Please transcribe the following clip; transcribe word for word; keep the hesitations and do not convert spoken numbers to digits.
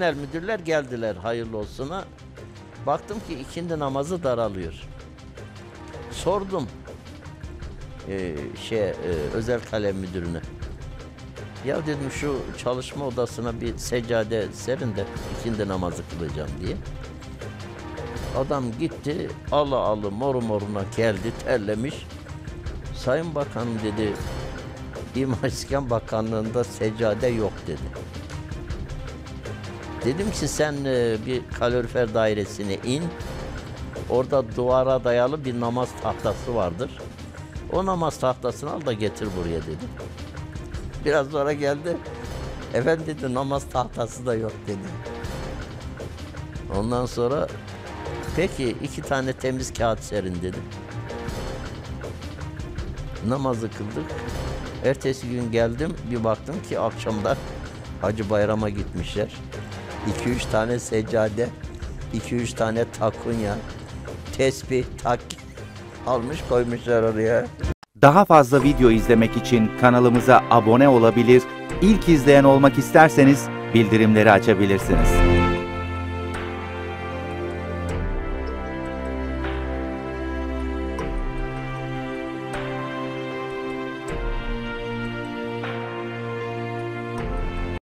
genel müdürler geldiler hayırlı olsuna. Baktım ki ikindi namazı daralıyor. Sordum e, şey e, özel kalem müdürüne. Ya dedim şu çalışma odasına bir seccade serin de ikindi namazı kılacağım diye. Adam gitti, alı alı moru moruna geldi, terlemiş. Sayın Bakanım dedi, İmar İskan Bakanlığı'nda seccade yok dedi. Dedim ki sen e, bir kalorifer dairesine in, orada duvara dayalı bir namaz tahtası vardır. O namaz tahtasını al da getir buraya dedi. Biraz sonra geldi, efendim dedi namaz tahtası da yok dedi. Ondan sonra peki iki tane temiz kağıt serin dedim. Namazı kıldık. Ertesi gün geldim, bir baktım ki akşamda Hacı Bayram'a gitmişler. iki üç tane seccade, iki üç tane takunya, tesbih, tak almış koymuşlar oraya. Daha fazla video izlemek için kanalımıza abone olabilir, ilk izleyen olmak isterseniz bildirimleri açabilirsiniz.